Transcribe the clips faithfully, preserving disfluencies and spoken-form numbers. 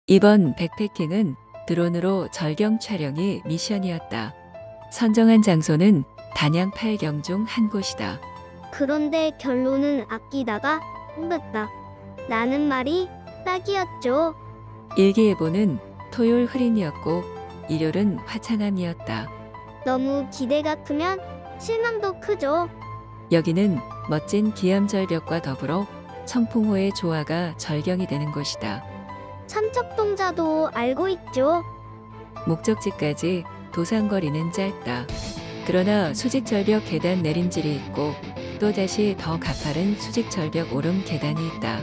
이번 백패킹은 드론으로 절경 촬영이 미션이었다. 선정한 장소는 단양 팔 경 중 한 곳이다. 그런데 결론은 아끼다가 흥했다. 라는 말이 딱이었죠. 일기예보는 토요일 흐린이었고 일요일은 화창함이었다. 너무 기대가 크면 실망도 크죠. 여기는 멋진 기암절벽과 더불어 청풍호의 조화가 절경이 되는 곳이다. 참척동자도 알고 있죠. 목적지까지 도산거리는 짧다. 그러나 수직절벽 계단 내림질이 있고 또다시 더 가파른 수직절벽 오름 계단이 있다.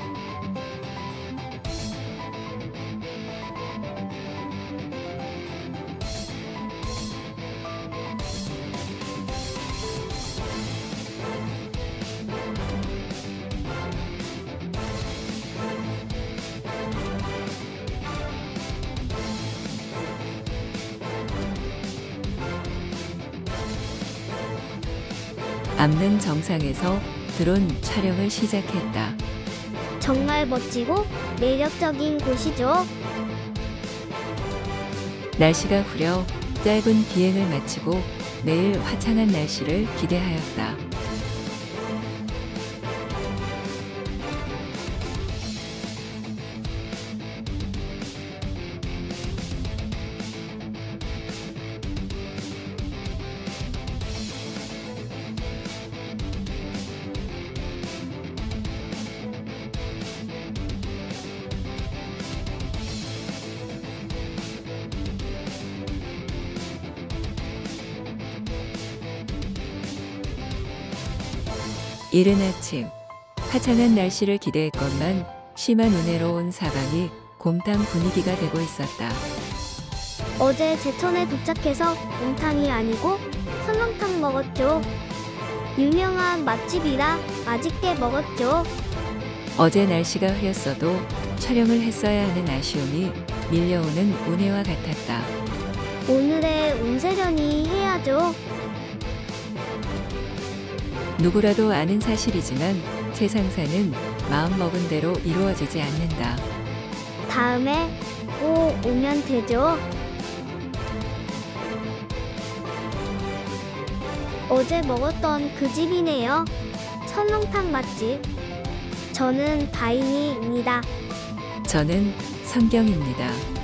암릉 정상에서 드론 촬영을 시작했다. 정말 멋지고 매력적인 곳이죠. 날씨가 흐려 짧은 비행을 마치고 내일 화창한 날씨를 기대하였다. 이른 아침, 화창한 날씨를 기대했건만 심한 운해로 온 사방이 곰탕 분위기가 되고 있었다. 어제 제천에 도착해서 곰탕이 아니고 설렁탕 먹었죠. 유명한 맛집이라 맛있게 먹었죠. 어제 날씨가 흐렸어도 촬영을 했어야 하는 아쉬움이 밀려오는 운해와 같았다. 오늘의 운세련이 해야죠. 누구라도 아는 사실이지만 세상사는 마음먹은 대로 이루어지지 않는다. 다음에 꼭 오면 되죠. 어제 먹었던 그 집이네요. 설렁탕 맛집. 저는 다인이입니다. 저는 성경입니다.